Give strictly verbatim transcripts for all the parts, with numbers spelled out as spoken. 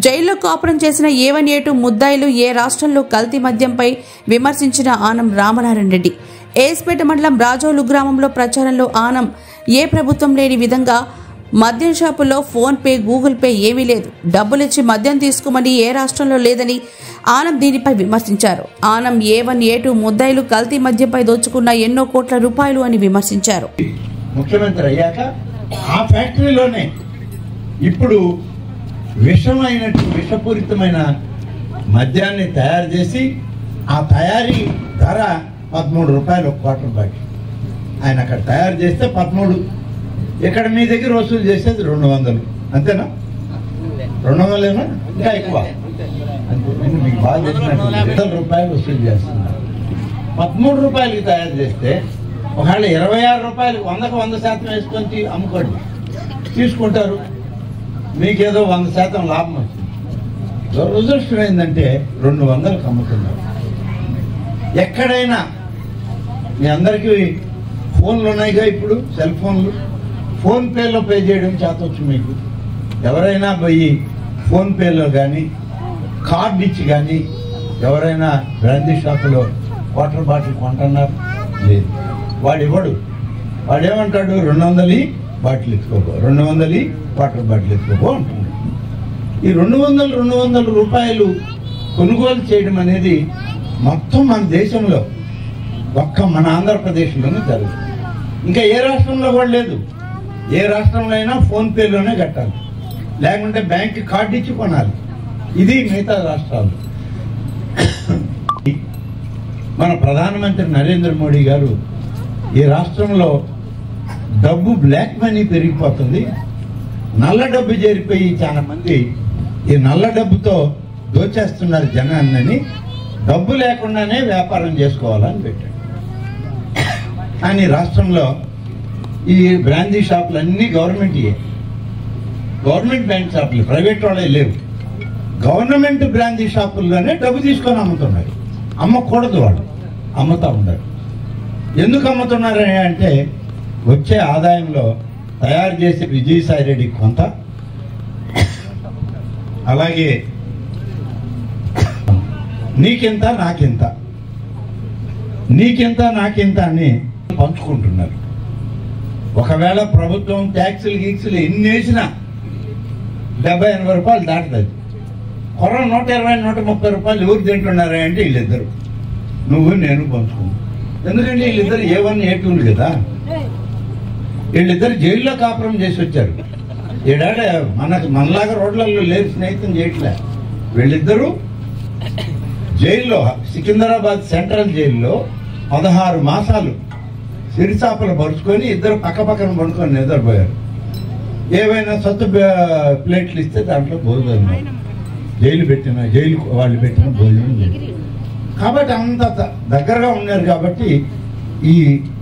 జైల్లో కాపురం చేసిన ఏ వన్ ఏ టూ ముద్దాయిలు ఏ రాష్ట్రంలో కల్తీ మద్యంపై విమర్శించిన ఆనం రామనారాయణ రెడ్డి. ఏస్పేట మండలం రాజోలు గ్రామంలో ప్రచారంలో ఆనం ఏ ప్రభుత్వం లేని విధంగా మద్యం షాపుల్లో ఫోన్ పే, గూగుల్ పే ఏమీ లేదు, డబ్బులిచ్చి మద్యం తీసుకోమని ఏ రాష్ట్రంలో లేదని ఆనం దీనిపై విమర్శించారు. Anam A one A two ముద్దాయిలు కల్తీ మద్యంపై దోచుకున్న ఎన్నో కోట్ల రూపాయలు అని విమర్శించారు. ముఖ్యమంత్రి అయ్యాక ఆ ఫ్యాక్టరీలోనే ఇప్పుడు విషమైన విషపూరితమైన మద్యాన్ని తయారు చేసి ఆ తయారీ ధర పదమూడు రూపాయలు ఒక క్వార్టర్ బాటిల్. ఆయన అక్కడ తయారు చేస్తే పదమూడు, ఇక్కడ మీ దగ్గర వసూలు చేసేది రెండు వందలు అంతేనా? రెండు వందలేనా ఇంకా ఎక్కువ? అంతే, మీకు బాగా తెలిసినట్టు వందల రూపాయలు వసూలు చేస్తున్నారు. పదమూడు రూపాయలకి తయారు చేస్తే ఒకవేళ ఇరవై ఆరు రూపాయలకి వందకు వంద శాతం వేసుకొని అమ్ముకోండి, తీసుకుంటారు, మీకేదో వంద శాతం లాభం వచ్చింది. దురదృష్టం ఏంటంటే రెండు వందలకు అమ్ముతున్నారు. ఎక్కడైనా మీ అందరికీ ఫోన్లు ఉన్నాయిగా, ఇప్పుడు సెల్ ఫోన్లు, ఫోన్ పేలో పే చేయడం చేతవచ్చు మీకు. ఎవరైనా పోయి ఫోన్ పేలో కానీ కార్డు ఇచ్చి కానీ ఎవరైనా బ్రాందీ షాపులో వాటర్ బాటిల్ కొంటున్నారు? లేదు. వాడు ఇవ్వడు. వాడు ఏమంటాడు? రెండు వందలు బాటిల్ ఎత్తుకోబో, రెండు వందలు వాటర్ బాటిల్ ఎత్తుకోబో అంటున్నాడు. ఈ రెండు వందలు రెండు వందల రూపాయలు కొనుగోలు చేయడం అనేది మొత్తం మన దేశంలో ఒక్క మన ఆంధ్రప్రదేశ్లోనే జరుగుతుంది. ఇంకా ఏ రాష్ట్రంలో కూడా లేదు. ఏ రాష్ట్రంలో అయినా ఫోన్ పేలోనే కట్టాలి, లేకుంటే బ్యాంక్ కార్డు ఇచ్చి కొనాలి. ఇది మిగతా రాష్ట్రాలు. మన ప్రధానమంత్రి నరేంద్ర మోడీ గారు ఈ రాష్ట్రంలో డబ్బు బ్లాక్ మనీ పెరిగిపోతుంది, నల్ల డబ్బు చేరిపోయి చాలా మంది ఈ నల్ల డబ్బుతో దోచేస్తున్నారు జనాన్ని, డబ్బు లేకుండానే వ్యాపారం చేసుకోవాలని పెట్టాడు. కానీ రాష్ట్రంలో ఈ బ్రాందీ షాపులు అన్నీ గవర్నమెంట్ గవర్నమెంట్ బ్యాంక్ షాపులు, ప్రైవేట్ వాళ్ళే లేవు. గవర్నమెంట్ బ్రాందీ షాపుల్లోనే డబ్బు తీసుకొని అమ్ముతున్నారు. అమ్మకూడదు, వాళ్ళు అమ్ముతా ఉన్నారు. ఎందుకు అమ్ముతున్నారు అంటే వచ్చే ఆదాయంలో తయారు చేసే విజయసాయి రెడ్డి కొంత, అలాగే నీకెంత నాకెంత, నీకెంత నాకెంత అని పంచుకుంటున్నారు. ఒకవేళ ప్రభుత్వం ట్యాక్సులు గీక్సులు ఎన్ని వేసినా డెబ్బై ఎనభై రూపాయలు దాటుతుంది. కొర నూట ఇరవై నూట ముప్పై రూపాయలు ఎవరు తింటున్నారా అంటే వీళ్ళిద్దరు, నువ్వు నేను పంచుకున్నావు. ఎందుకంటే వీళ్ళిద్దరు ఏ వన్ ఏ టూలు కదా, వీళ్ళిద్దరు జైల్లో కాపురం చేసి వచ్చారు. ఏడాడ మనకు మనలాగా రోడ్లలో లేదు, స్నేహితం చేయట్లే. వీళ్ళిద్దరూ జైల్లో, సికింద్రాబాద్ సెంట్రల్ జైల్లో పదహారు మాసాలు సిరిచాపలు పరుచుకొని ఇద్దరు పక్క పక్కన పడుకొని నిద్రపోయారు. ఏవైనా సత్తు ప్లేట్లు ఇస్తే దాంట్లో భోజనం, జైలు పెట్టిన జైలు వాళ్ళు పెట్టిన భోజనం లేదు. కాబట్టి అంత దగ్గరగా ఉన్నారు. కాబట్టి ఈ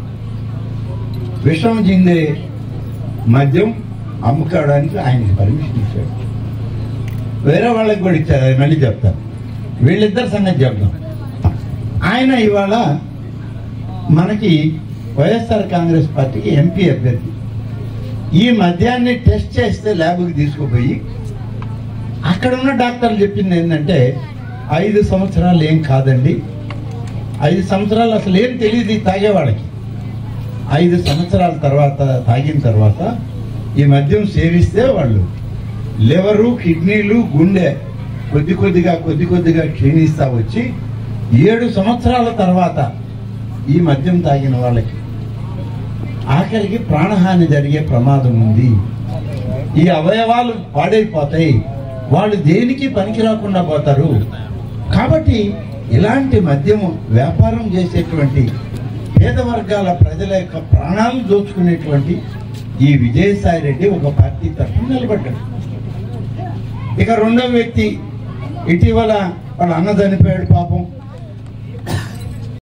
విషం జిందే మద్యం అమ్ముకోవడానికి ఆయనకి పర్మిషన్ ఇచ్చాడు. వేరే వాళ్ళకి కూడా ఇచ్చారు, అది మళ్ళీ చెప్తాను. వీళ్ళిద్దరు సంగతి చెప్తాం. ఆయన ఇవాళ మనకి వైఎస్ఆర్ కాంగ్రెస్ పార్టీకి ఎంపీ అభ్యర్థి. ఈ మద్యాన్ని టెస్ట్ చేస్తే ల్యాబ్కి తీసుకుపోయి అక్కడ ఉన్న డాక్టర్లు చెప్పింది ఏంటంటే ఐదు సంవత్సరాలు ఏం కాదండి, ఐదు సంవత్సరాలు అసలు ఏం తెలియదు తాగేవాళ్ళకి. ఐదు సంవత్సరాల తర్వాత తాగిన తర్వాత ఈ మద్యం సేవిస్తే వాళ్ళు లివరు, కిడ్నీలు, గుండె కొద్ది కొద్దిగా కొద్ది కొద్దిగా క్షీణిస్తా వచ్చి ఏడు సంవత్సరాల తర్వాత ఈ మద్యం తాగిన వాళ్ళకి ఆఖరికి ప్రాణహాని జరిగే ప్రమాదం ఉంది. ఈ అవయవాలు పాడైపోతాయి, వాళ్ళు దేనికి పనికి రాకుండా పోతారు. కాబట్టి ఇలాంటి మద్యము వ్యాపారం చేసేటువంటి పేద వర్గాల ప్రజల యొక్క ప్రాణాలు దోచుకునేటువంటి ఈ విజయసాయి రెడ్డి ఒక పార్టీ తరఫున నిలబడ్డాడు. ఇక రెండవ వ్యక్తి, ఇటీవల వాళ్ళ అన్న చనిపోయాడు పాపం.